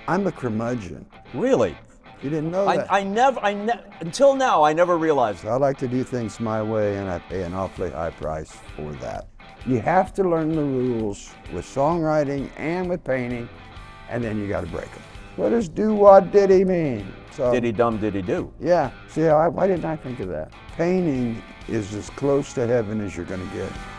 I'm a curmudgeon. Really? You didn't know that? Until now, I never realized that. I like to do things my way, and I pay an awfully high price for that. You have to learn the rules with songwriting and with painting, and then you got to break them. What does do-what-diddy mean? So, Diddy-dum-diddy-do. Yeah. See, why didn't I think of that? Painting is as close to heaven as you're going to get.